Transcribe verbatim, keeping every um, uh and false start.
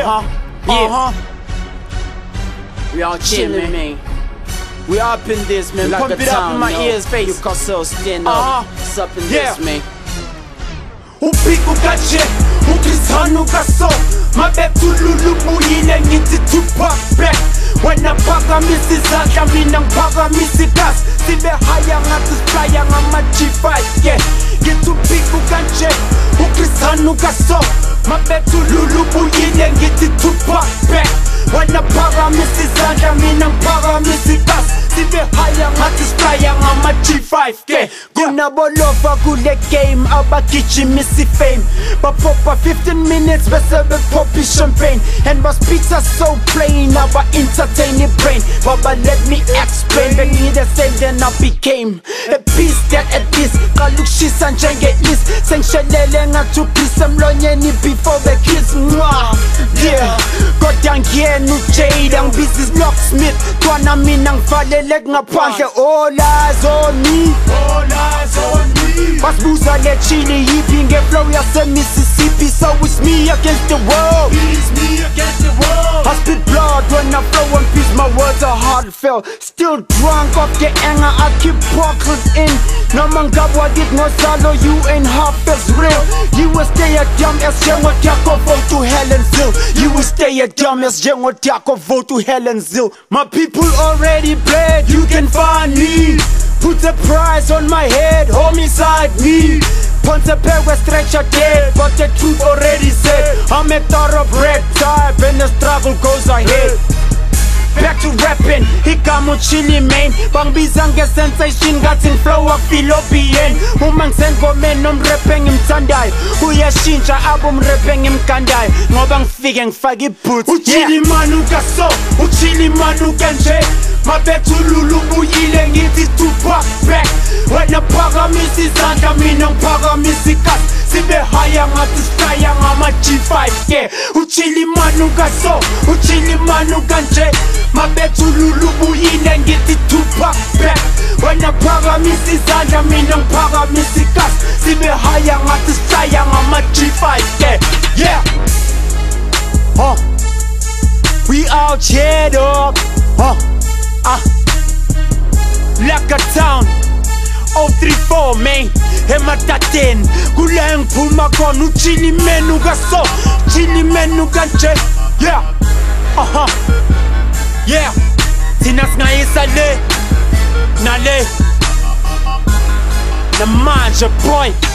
Uh-huh. Yeah. Uh-huh. We all chillin', man. We up in this, man. Like Pump it up in my ears, face. You can so stand up. Uh-huh. It's up in Yeah. this, man. Upiku kache, ukrisanu kaso. Mabetu lulu muyile ngithi Tupac back. Wena phakamisa izandla mina ngiphakamisa igas. Sibe higher ngathi siflya ngama G five, yeah. Ngithi upiku kanje, ukrisanu kaso. Mabetu lulu muyile ngithi Tupac back. Wena phakamisa izandla mina ngiphakamisa igas. Sibe higher ngathi siflya ngama G five, yeah. Kunabolova kule game abagijimisa fame. Bapopha fifteen minutes bese bepopha champagne. And my speech are so plain, aba entertain the brain. Baba let me explain, they need a same then I became a beast that at least kalukushisa njenge-east. Sengishelele ngathi uphisa emlonyeni before the kids. Mwah, yeah. Kodwa ngiyena uJada ngibiza locksmith. Twana mina ngivalele ngaphandle. All eyes on me, all eyes on me. Basibuza le chili yippie nge-flow yase-Mississippi. So it's me against the world, it's me against the world. I spit blood when I flow and peace, my words are heartfelt. Still drunk off the anger, I keep buckled in. No man got what it no salo, you ain't half as real. You will stay a dumb as Jengo Tiako vote to Helensville. You will stay a dumb as Jengo Tiako vote to Helensville. My people already bled, you can find me. Put a price on my head, homicide me. Ponce Pegua stretcher dead, but the truth already said. I'm a thoroughbred type and the struggle goes ahead. Back to rapping, hikamo chili main. Bangibiza nge-sensation ngathi ngiflow Philoppian. Uma ngisengomeni nomrapper engimthandayo uyashintsha abo umrapper engimgandayo ngoba ngifike ngifake iboots. Uchili manu kaso, uchili manu kanje. Mabetu lulu buyile ngithi Tupac back. Wena phakamisa izandla mina ngiphakamisa igas. Sibe higher ngathi siflya ngama G five, yeah. Uchili manu kaso, uchili manu kanje. Mabetu lulu buyile ngithi Tupac back. Wena phakamisa izandla mina ngiphakamisa igas. Sibe higher ngathi siflya ngama G five, yeah. Yeah. Huh. We out here, dog. Huh. Ah, Laka Town, oh three four, man. Hemataten, kula ngiphuma khona uchili menu kaso, chili menu kanje. Yeah, uh-huh. Yeah, thina singayisa le, nale, namanje boy.